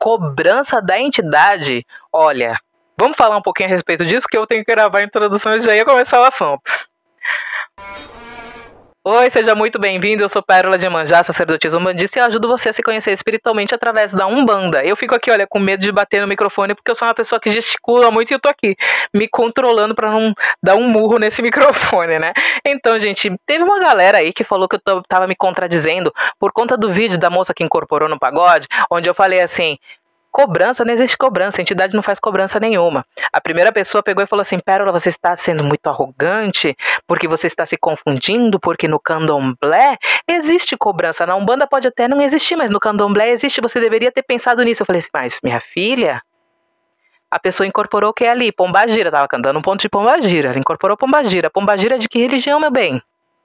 cobrança da entidade. Olha, vamos falar um pouquinho a respeito disso, que eu tenho que gravar a introdução e já ia começar o assunto. Oi, seja muito bem-vindo, eu sou Pérola de Iemanjá, sacerdotisa umbandista, e eu ajudo você a se conhecer espiritualmente através da Umbanda. Eu fico aqui, olha, com medo de bater no microfone, porque eu sou uma pessoa que gesticula muito e eu tô aqui me controlando pra não dar um murro nesse microfone, né? Então, gente, teve uma galera aí que falou que eu tava me contradizendo por conta do vídeo da moça que incorporou no pagode, onde eu falei assim: cobrança, não existe cobrança, a entidade não faz cobrança nenhuma. A primeira pessoa pegou e falou assim: Pérola, você está sendo muito arrogante, porque você está se confundindo, porque no candomblé existe cobrança. Na Umbanda pode até não existir, mas no candomblé existe, você deveria ter pensado nisso. Eu falei assim: mas minha filha, a pessoa incorporou o que é ali? Pombagira, tava cantando um ponto de Pombagira, ela incorporou Pombagira. Pombagira é de que religião, meu bem?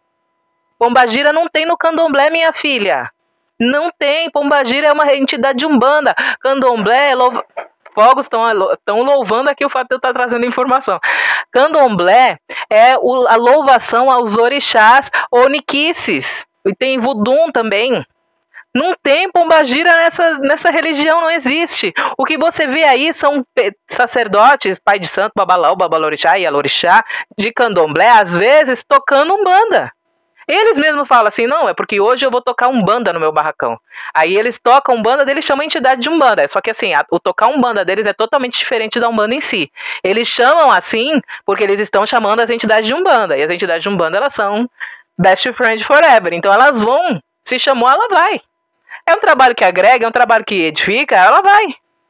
Pombagira não tem no candomblé, minha filha. Não tem, Pombagira é uma entidade de Umbanda. Candomblé, fogos estão louvando aqui o fato de eu estar trazendo informação. Candomblé é a louvação aos orixás oniquices. E tem Vudum também. Não tem Pombagira nessa religião, não existe. O que você vê aí são sacerdotes, pai de santo, babalau, babalorixá e alorixá, de candomblé, às vezes tocando Umbanda. Eles mesmos falam assim: não, é porque hoje eu vou tocar Umbanda no meu barracão. Aí eles tocam Umbanda deles, chamam a entidade de Umbanda. Só que assim, o tocar Umbanda deles é totalmente diferente da Umbanda em si. Eles chamam assim porque eles estão chamando as entidades de Umbanda. E as entidades de Umbanda, elas são best friend forever. Então elas vão. Se chamou, ela vai. É um trabalho que agrega, é um trabalho que edifica, ela vai.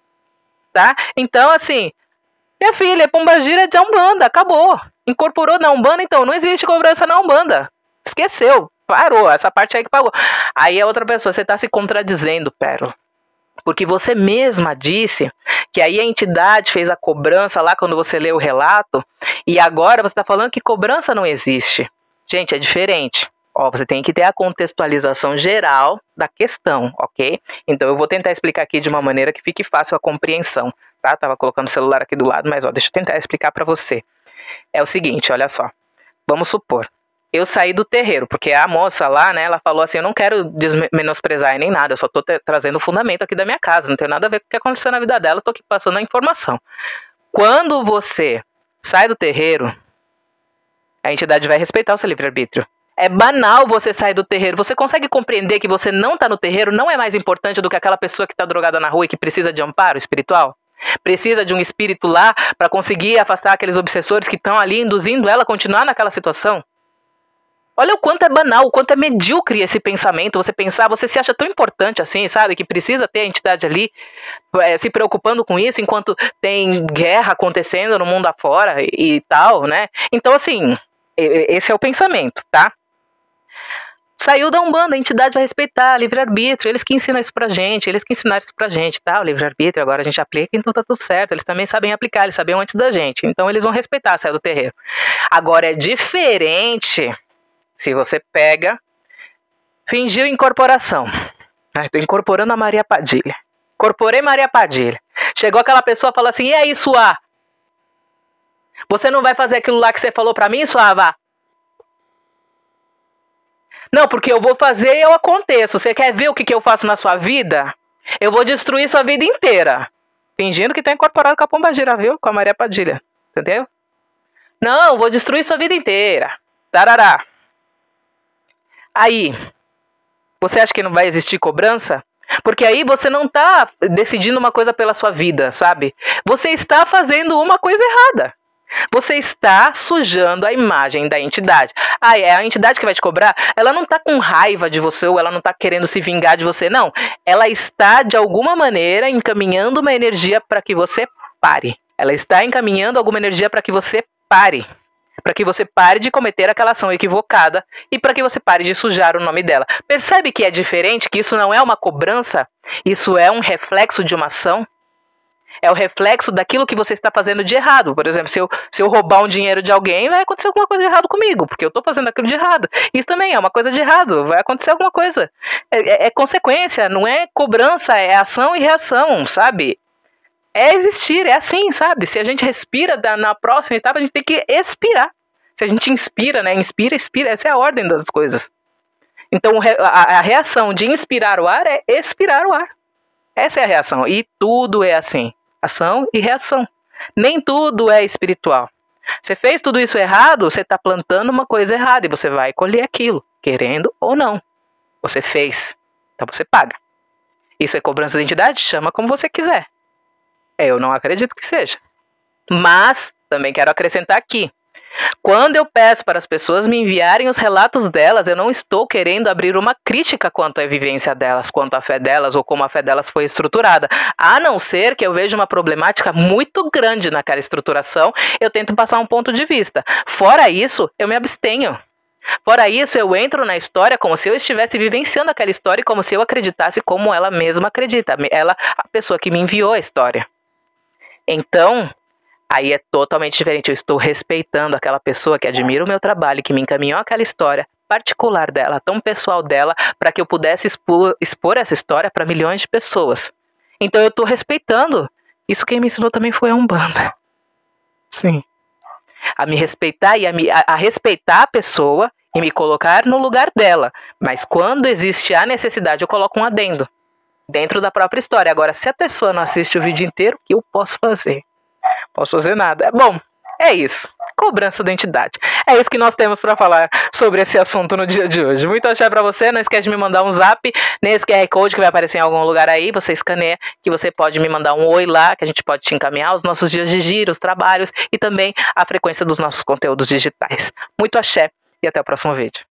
Tá? Então assim, minha filha, Pombagira é de Umbanda, acabou. Incorporou na Umbanda, então não existe cobrança na Umbanda. Esqueceu, parou, essa parte aí que pagou. Aí a outra pessoa, você está se contradizendo, Pérola. Porque você mesma disse que aí a entidade fez a cobrança lá quando você leu o relato, e agora você está falando que cobrança não existe. Gente, é diferente. Ó, você tem que ter a contextualização geral da questão, ok? Então eu vou tentar explicar aqui de uma maneira que fique fácil a compreensão, tá? Tava colocando o celular aqui do lado, mas ó, deixa eu tentar explicar para você. É o seguinte, olha só. Vamos supor. Eu saí do terreiro, porque a moça lá, né, ela falou assim: eu não quero menosprezar nem nada, eu só tô trazendo o fundamento aqui da minha casa, não tem nada a ver com o que aconteceu na vida dela, eu tô aqui passando a informação. Quando você sai do terreiro, a entidade vai respeitar o seu livre-arbítrio. É banal você sair do terreiro. Você consegue compreender que você não tá no terreiro não é mais importante do que aquela pessoa que tá drogada na rua e que precisa de amparo espiritual? Precisa de um espírito lá para conseguir afastar aqueles obsessores que estão ali induzindo ela a continuar naquela situação? Olha o quanto é banal, o quanto é medíocre esse pensamento. Você pensar, você se acha tão importante assim, sabe? Que precisa ter a entidade ali se preocupando com isso, enquanto tem guerra acontecendo no mundo afora e tal, né? Então, assim, esse é o pensamento, tá? Saiu da Umbanda, a entidade vai respeitar, livre-arbítrio, eles que ensinam isso pra gente, eles que ensinaram isso pra gente, tá? O livre-arbítrio, agora a gente aplica, então tá tudo certo. Eles também sabem aplicar, eles sabiam antes da gente, então eles vão respeitar, saiu do terreiro. Agora é diferente se você pega, fingiu incorporação. Tô incorporando a Maria Padilha. Incorporei Maria Padilha. Chegou aquela pessoa e falou assim: e aí, Suá? Você não vai fazer aquilo lá que você falou pra mim, Suá? Não, porque eu vou fazer e eu aconteço. Você quer ver o que eu faço na sua vida? Eu vou destruir sua vida inteira. Fingindo que tá incorporado com a Pombagira, viu? Com a Maria Padilha. Entendeu? Não, vou destruir sua vida inteira. Tarará. Aí, você acha que não vai existir cobrança? Porque aí você não está decidindo uma coisa pela sua vida, sabe? Você está fazendo uma coisa errada. Você está sujando a imagem da entidade. Ah, é a entidade que vai te cobrar? Ela não está com raiva de você ou ela não está querendo se vingar de você, não. Ela está, de alguma maneira, encaminhando uma energia para que você pare. Ela está encaminhando alguma energia para que você pare. Para que você pare de cometer aquela ação equivocada e para que você pare de sujar o nome dela. Percebe que é diferente, que isso não é uma cobrança, isso é um reflexo de uma ação? É o reflexo daquilo que você está fazendo de errado. Por exemplo, se eu roubar um dinheiro de alguém, vai acontecer alguma coisa de errado comigo, porque eu estou fazendo aquilo de errado. Isso também é uma coisa de errado, vai acontecer alguma coisa. É consequência, não é cobrança, é ação e reação, sabe? É existir, é assim, sabe? Se a gente respira na próxima etapa, a gente tem que expirar. Se a gente inspira, né? Inspira, expira, essa é a ordem das coisas. Então, a reação de inspirar o ar é expirar o ar. Essa é a reação. E tudo é assim. Ação e reação. Nem tudo é espiritual. Você fez tudo isso errado, você está plantando uma coisa errada e você vai colher aquilo, querendo ou não. Você fez, então você paga. Isso é cobrança de identidade? Chama como você quiser. Eu não acredito que seja. Mas também quero acrescentar aqui. Quando eu peço para as pessoas me enviarem os relatos delas, eu não estou querendo abrir uma crítica quanto à vivência delas, quanto à fé delas ou como a fé delas foi estruturada. A não ser que eu veja uma problemática muito grande naquela estruturação, eu tento passar um ponto de vista. Fora isso, eu me abstenho. Fora isso, eu entro na história como se eu estivesse vivenciando aquela história e como se eu acreditasse como ela mesma acredita. Ela, a pessoa que me enviou a história. Então, aí é totalmente diferente. Eu estou respeitando aquela pessoa que admira o meu trabalho, que me encaminhou aquela história particular dela, tão pessoal dela, para que eu pudesse expor essa história para milhões de pessoas. Então eu estou respeitando. Isso quem me ensinou também foi a Umbanda. Sim. A me respeitar e a respeitar a pessoa e me colocar no lugar dela. Mas quando existe a necessidade, eu coloco um adendo dentro da própria história. Agora, se a pessoa não assiste o vídeo inteiro, o que eu posso fazer? Posso fazer nada. Bom, é isso. Cobrança da identidade. É isso que nós temos para falar sobre esse assunto no dia de hoje. Muito axé para você. Não esquece de me mandar um zap nesse QR Code que vai aparecer em algum lugar aí. Você escaneia que você pode me mandar um oi lá, que a gente pode te encaminhar os nossos dias de giro, os trabalhos e também a frequência dos nossos conteúdos digitais. Muito axé e até o próximo vídeo.